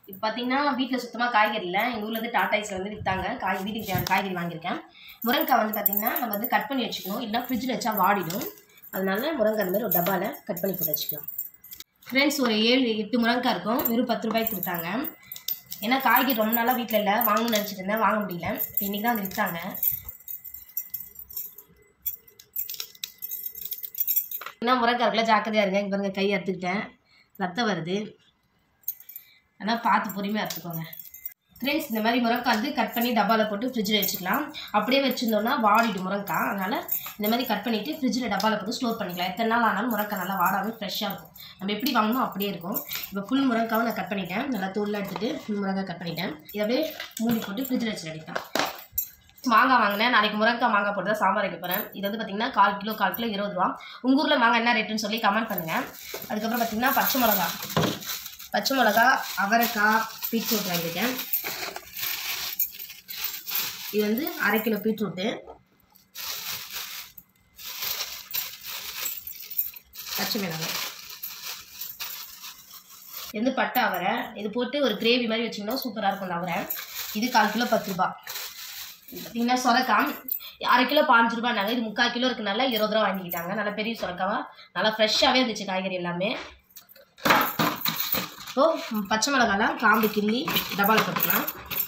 இப்போ பார்த்தீங்கன்னா வீட்டில் சுத்தமாக காய்கறி இல்லை. எங்கள் ஊரில் வந்து டாடாய்ஸில் வந்து விற்றாங்க. வீட்டுக்கு காய்கறி வாங்கியிருக்கேன். முருங்கைக்காய் வந்து பார்த்திங்கன்னா நம்ம வந்து கட் பண்ணி வச்சுக்கணும். இல்லைனா ஃப்ரிட்ஜில் வச்சா வாடிடும். அதனால முருங்கை அந்த மாதிரி ஒரு டப்பாவில் கட் பண்ணி போட்டு வச்சுக்கலாம். ஃப்ரெண்ட்ஸ், ஒரு 7-8 முருங்கைக்காய் இருக்கும். வெறும் 10 ரூபாய்க்கு கொடுத்தாங்க. ஏன்னா காய்கறி ரொம்ப நாளாக வீட்டில் இல்லை, வாங்கணும்னு நினச்சிட்டு இருந்தேன், வாங்க முடியல. இன்றைக்கி தான் வந்து விற்றாங்க. ஏன்னா முருங்கைக்காய் இருக்குல்ல, ஜாக்கிரதையாக இருங்க. இங்கே பாருங்க, கை அறுத்துக்கிட்டேன், ரத்தம் வருது. ஆனால் பார்த்து பொறுமையாக அறுத்துக்கோங்க. ஃப்ரெண்ட்ஸ், இந்த மாதிரி முருங்கைக்காய் வந்து கட் பண்ணி டப்பாவில் போட்டு ஃப்ரிட்ஜில் வச்சுக்கலாம். அப்படியே வச்சுருந்தோம்னா வாடிடும் முருங்கைக்காய். அதனால் இந்த மாதிரி கட் பண்ணிவிட்டு ஃப்ரிட்ஜில் டப்பாவில் போட்டு ஸ்டோர் பண்ணிக்கலாம். எத்தனை நாள் ஆனாலும் முருங்கைக்காய் நல்லா வாடாமல் ஃப்ரெஷ்ஷாக இருக்கும். நம்ம எப்படி வாங்கணும் அப்படியே இருக்கும். இப்போ ஃபுல் முருங்கைக்காவும் நான் கட் பண்ணிட்டேன். நல்லா தூள்லாம் எடுத்துகிட்டு ஃபுல் முருங்கைக்காய் கட் பண்ணிட்டேன். இதை அப்படியே மூடி போட்டு ஃப்ரிட்ஜில் வச்சு அடிக்கலாம். மாங்காய் வாங்கினேன். நாளைக்கு முருங்கைக்காய் மாங்காய் போட்டு தான் சாம்பார் வைக்க போகிறேன். இது வந்து பார்த்திங்கன்னா 1/4 கிலோ 20 ரூபா. உங்கள் ஊரில் மாங்காய் என்ன ரேட்டுன்னு சொல்லி கமெண்ட் பண்ணுங்கள். அதுக்கப்புறம் பார்த்திங்கன்னா பச்சை மிளகா, அவரைக்காய், பீட்ரூட் வாங்கியிருக்கேன். இது வந்து 1/2 கிலோ பீட்ரூட்டு, பச்சை மிளகாய், இது வந்து பட்டை அவரை. இது போட்டு ஒரு கிரேவி மாதிரி வச்சிங்கன்னா சூப்பராக இருக்கும். அவரை இது 1/4 கிலோ 10 ரூபா. பார்த்திங்கன்னா சொரக்காய் 1/2 கிலோ 5 ரூபாய்னாங்க. இது 3/4 கிலோ இருக்குனால 20 ரூபா வாங்கிக்கிட்டாங்க. நல்லா பெரிய சொரக்காவா, நல்லா ஃப்ரெஷ்ஷாகவே இருந்துச்சு காய்கறி எல்லாமே. இப்போது பச்சை மிளகாலாம் காம்பு கிள்ளி டப்பாவில் போட்டுக்கலாம்.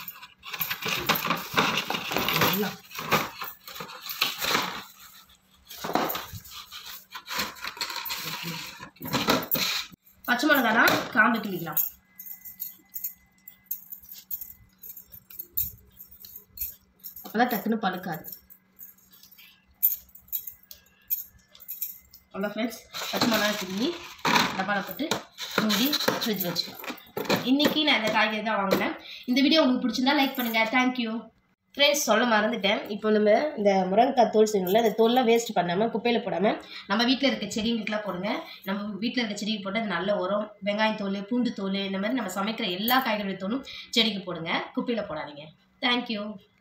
பச்சை மிளகாலாம் காம்பு கிள்ளிக்கலாம். அப்போதான் டக்குன்னு பழுக்காது. அவ்வளோ ஃப்ரெண்ட்ஸ், பச்சை மிளகா கிள்ளி டப்பாவில் போட்டு மூடி ஃப்ரிட்ஜில் வச்சுக்கலாம். இன்றைக்கி நான் இந்த காய்கறி தான் வாங்கினேன். இந்த வீடியோ உங்களுக்கு பிடிச்சிருந்தா லைக் பண்ணுங்கள். தேங்க்யூ. ஃப்ரெண்ட்ஸ், சொல்ல மறந்துட்டேன். இப்போ நம்ம இந்த முருங்கைக்காய் தோல் செய்யணும்ல, அந்த தோல்லாம் வேஸ்ட் பண்ணாமல் குப்பையில் போடாமல் நம்ம வீட்டில் இருக்க செடிங்களுக்கெலாம் போடுங்க. நம்ம வீட்டில் இருக்க செடிக்கு போட்டு அது நல்ல உரம். வெங்காயம் தோல், பூண்டு தோல், இந்த மாதிரி நம்ம சமைக்கிற எல்லா காய்கறி தோலும் செடிக்கு போடுங்க. குப்பையில் போடாதீங்க. தேங்க்யூ.